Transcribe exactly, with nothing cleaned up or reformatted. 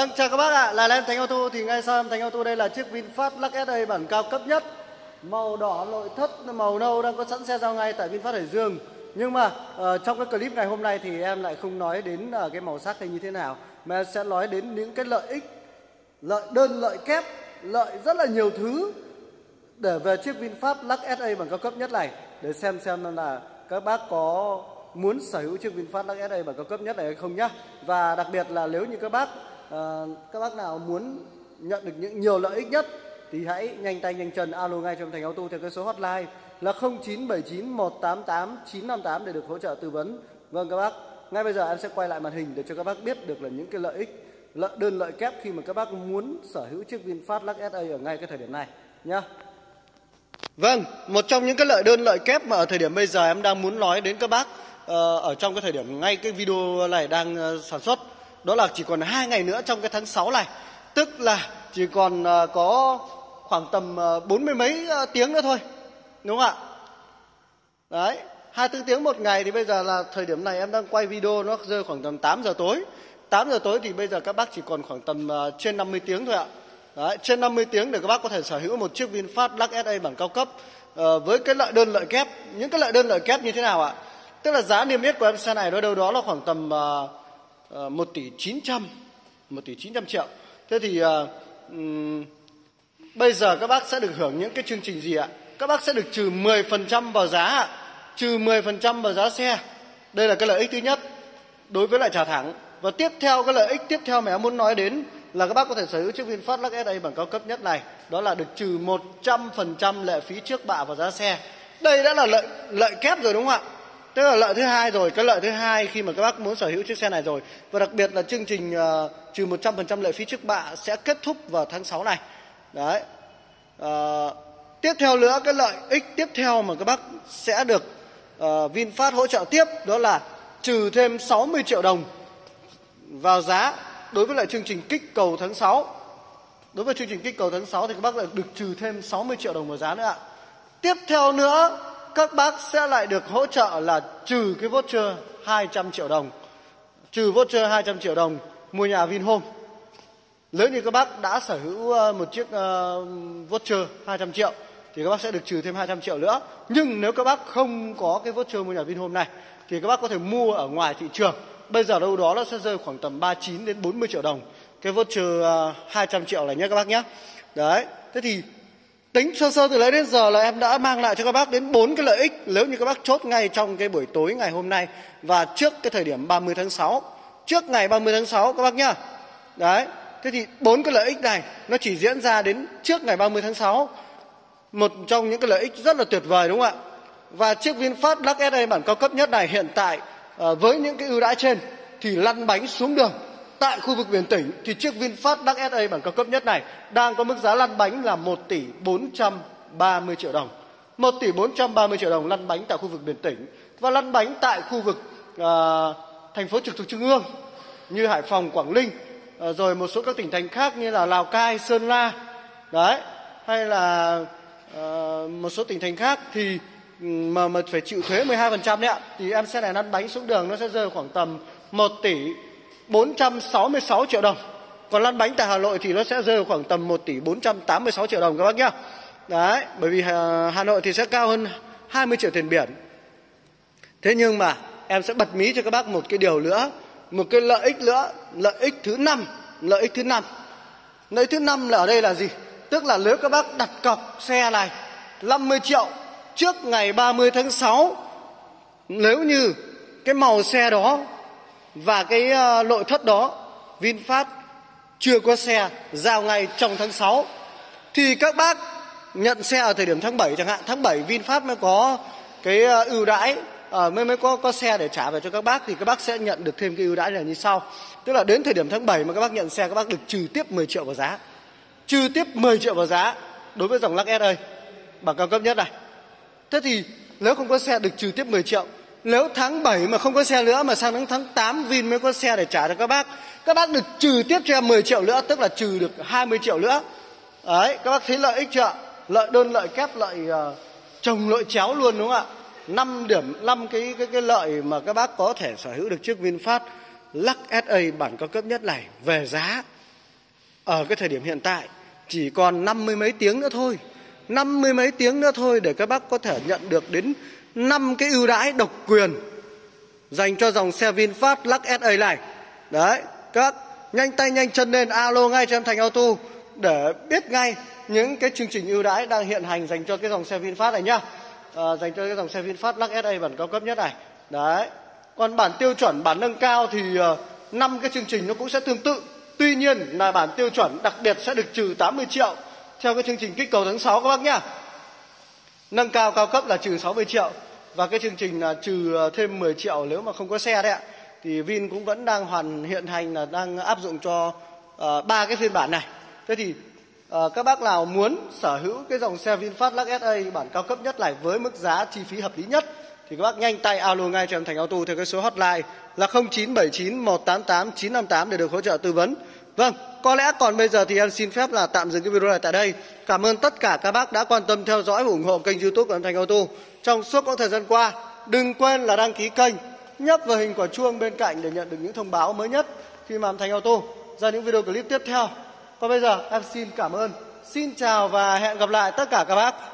Vâng, chào các bác ạ, là Len Thành Auto. Thì ngay sau em Thành Auto đây là chiếc VinFast Lux ét a bản cao cấp nhất, màu đỏ nội thất, màu nâu đang có sẵn xe giao ngay tại VinFast Hải Dương. Nhưng mà uh, trong cái clip ngày hôm nay thì em lại không nói đến uh, cái màu sắc hay như thế nào, mà em sẽ nói đến những cái lợi ích, lợi đơn, lợi kép, lợi rất là nhiều thứ để về chiếc VinFast Lux ét a bản cao cấp nhất này, để xem xem là các bác có muốn sở hữu chiếc VinFast Lux ét a bản cao cấp nhất này hay không nhá. Và đặc biệt là nếu như các bác uh, các bác nào muốn nhận được những nhiều lợi ích nhất thì hãy nhanh tay nhanh chân alo ngay cho em Thành Auto theo cái số hotline là không chín bảy chín một tám tám chín năm tám để được hỗ trợ tư vấn. Vâng các bác, ngay bây giờ em sẽ quay lại màn hình để cho các bác biết được là những cái lợi ích, lợi đơn lợi kép khi mà các bác muốn sở hữu chiếc VinFast Lux ét a ở ngay cái thời điểm này nhá. Vâng, một trong những cái lợi đơn lợi kép mà ở thời điểm bây giờ em đang muốn nói đến các bác uh, ở trong cái thời điểm ngay cái video này đang uh, sản xuất, đó là chỉ còn hai ngày nữa trong cái tháng sáu này, tức là chỉ còn uh, có khoảng tầm uh, bốn mươi mấy uh, tiếng nữa thôi, đúng không ạ? Đấy, hai mươi bốn tiếng một ngày thì bây giờ là thời điểm này em đang quay video nó rơi khoảng tầm tám giờ tối. tám giờ tối thì bây giờ các bác chỉ còn khoảng tầm uh, trên năm mươi tiếng thôi ạ. Đấy, trên năm mươi tiếng để các bác có thể sở hữu một chiếc VinFast Lux ét a bản cao cấp uh, với cái lợi đơn lợi kép. Những cái lợi đơn lợi kép như thế nào ạ? Tức là giá niêm yết của em xe này nó đâu đó là khoảng tầm uh, uh, một tỷ chín trăm, một tỷ chín trăm triệu. Thế thì uh, um, bây giờ các bác sẽ được hưởng những cái chương trình gì ạ? Các bác sẽ được trừ mười phần trăm vào giá ạ. Trừ mười phần trăm vào giá xe. Đây là cái lợi ích thứ nhất đối với lại trả thẳng. Và tiếp theo, cái lợi ích tiếp theo mà em muốn nói đến là các bác có thể sở hữu chiếc VinFast Lux ét a bản cao cấp nhất này, đó là được trừ một trăm phần trăm lệ phí trước bạ vào giá xe. Đây đã là lợi lợi kép rồi đúng không ạ? Tức là lợi thứ hai rồi, cái lợi thứ hai khi mà các bác muốn sở hữu chiếc xe này rồi. Và đặc biệt là chương trình uh, trừ một trăm phần trăm lệ phí trước bạ sẽ kết thúc vào tháng sáu này. Đấy. Uh, tiếp theo nữa, cái lợi ích tiếp theo mà các bác sẽ được uh, VinFast hỗ trợ tiếp, đó là trừ thêm sáu mươi triệu đồng vào giá đối với lại chương trình kích cầu tháng sáu. Đối với chương trình kích cầu tháng sáu thì các bác lại được trừ thêm sáu mươi triệu đồng vào giá nữa ạ. Tiếp theo nữa, các bác sẽ lại được hỗ trợ là trừ cái voucher hai trăm triệu đồng. Trừ voucher hai trăm triệu đồng mua nhà Vinhome. Nếu như các bác đã sở hữu một chiếc uh, voucher hai trăm triệu thì các bác sẽ được trừ thêm hai trăm triệu nữa. Nhưng nếu các bác không có cái voucher mua nhà Vinhome này thì các bác có thể mua ở ngoài thị trường. Bây giờ đâu đó nó sẽ rơi khoảng tầm ba mươi chín đến bốn mươi triệu đồng. Cái voucher uh, hai trăm triệu này nhé các bác nhé. Đấy, thế thì tính sơ sơ từ lấy đến giờ là em đã mang lại cho các bác đến bốn cái lợi ích nếu như các bác chốt ngay trong cái buổi tối ngày hôm nay và trước cái thời điểm ba mươi tháng sáu. Trước ngày ba mươi tháng sáu các bác nhá. Đấy, thế thì bốn cái lợi ích này nó chỉ diễn ra đến trước ngày ba mươi tháng sáu. Một trong những cái lợi ích rất là tuyệt vời đúng không ạ? Và chiếc VinFast Lux ét a bản cao cấp nhất này hiện tại uh, với những cái ưu đãi trên thì lăn bánh xuống đường tại khu vực miền tỉnh thì chiếc VinFast Lux ét a bản cao cấp nhất này đang có mức giá lăn bánh là một tỷ bốn trăm ba mươi triệu đồng. một tỷ bốn trăm ba mươi triệu đồng lăn bánh tại khu vực miền tỉnh. Và lăn bánh tại khu vực uh, thành phố trực thuộc trung ương như Hải Phòng, Quảng Ninh, uh, rồi một số các tỉnh thành khác như là Lào Cai, Sơn La, đấy, hay là uh, một số tỉnh thành khác thì mà mà phải chịu thuế mười hai phần trăm đấy ạ. Thì em xe này lăn bánh xuống đường nó sẽ rơi khoảng tầm một tỷ bốn trăm sáu mươi sáu triệu đồng. Còn lăn bánh tại Hà Nội thì nó sẽ rơi khoảng tầm một tỷ bốn trăm tám mươi sáu triệu đồng các bác nhá. Đấy, bởi vì Hà, Hà Nội thì sẽ cao hơn hai mươi triệu tiền biển. Thế nhưng mà em sẽ bật mí cho các bác một cái điều nữa, một cái lợi ích nữa, lợi ích thứ năm, lợi ích thứ năm. Lợi ích thứ năm là ở đây là gì? Tức là nếu các bác đặt cọc xe này năm mươi triệu trước ngày ba mươi tháng sáu, nếu như cái màu xe đó và cái uh, nội thất đó VinFast chưa có xe giao ngay trong tháng sáu thì các bác nhận xe ở thời điểm tháng bảy chẳng hạn, tháng bảy VinFast mới có cái uh, ưu đãi, uh, mới mới có có xe để trả về cho các bác thì các bác sẽ nhận được thêm cái ưu đãi này như sau. Tức là đến thời điểm tháng bảy mà các bác nhận xe, các bác được trừ tiếp mười triệu vào giá. Trừ tiếp mười triệu vào giá đối với dòng Lux ét a bản cao cấp nhất này. Thế thì nếu không có xe được trừ tiếp mười triệu. Nếu tháng bảy mà không có xe nữa mà sang đến tháng tám Vin mới có xe để trả cho các bác, các bác được trừ tiếp cho em mười triệu nữa, tức là trừ được hai mươi triệu nữa. Đấy, các bác thấy lợi ích chưa? Lợi đơn lợi kép, lợi uh, chồng lợi chéo luôn đúng không ạ? năm điểm, năm cái, cái cái lợi mà các bác có thể sở hữu được chiếc VinFast Lux ét a bản cao cấp nhất này về giá ở cái thời điểm hiện tại chỉ còn năm mươi mấy tiếng nữa thôi. Năm mươi mấy tiếng nữa thôi để các bác có thể nhận được đến năm cái ưu đãi độc quyền dành cho dòng xe VinFast Lux ét a này. Đấy, các nhanh tay nhanh chân lên, alo ngay cho em Thành Auto để biết ngay những cái chương trình ưu đãi đang hiện hành dành cho cái dòng xe VinFast này nhá. À, dành cho cái dòng xe VinFast Lux ét a bản cao cấp nhất này. Đấy. Còn bản tiêu chuẩn, bản nâng cao thì năm uh, cái chương trình nó cũng sẽ tương tự. Tuy nhiên là bản tiêu chuẩn đặc biệt sẽ được trừ tám mươi triệu theo cái chương trình kích cầu tháng sáu các bác nhá. Nâng cao cao cấp là trừ sáu mươi triệu và cái chương trình là trừ thêm mười triệu nếu mà không có xe đấy ạ. Thì Vin cũng vẫn đang hoàn hiện hành là đang áp dụng cho ba uh, cái phiên bản này. Thế thì uh, các bác nào muốn sở hữu cái dòng xe VinFast Lux ét a bản cao cấp nhất này với mức giá chi phí hợp lý nhất thì các bác nhanh tay alo ngay cho em Thành Auto theo cái số hotline là không chín bảy chín một tám tám chín năm tám để được hỗ trợ tư vấn. Vâng, có lẽ còn bây giờ thì em xin phép là tạm dừng cái video này tại đây. Cảm ơn tất cả các bác đã quan tâm theo dõi và ủng hộ kênh YouTube của em Thành Auto trong suốt quãng thời gian qua. Đừng quên là đăng ký kênh, nhấp vào hình quả chuông bên cạnh để nhận được những thông báo mới nhất khi mà em Thành Auto ra những video clip tiếp theo. Còn bây giờ em xin cảm ơn, xin chào và hẹn gặp lại tất cả các bác.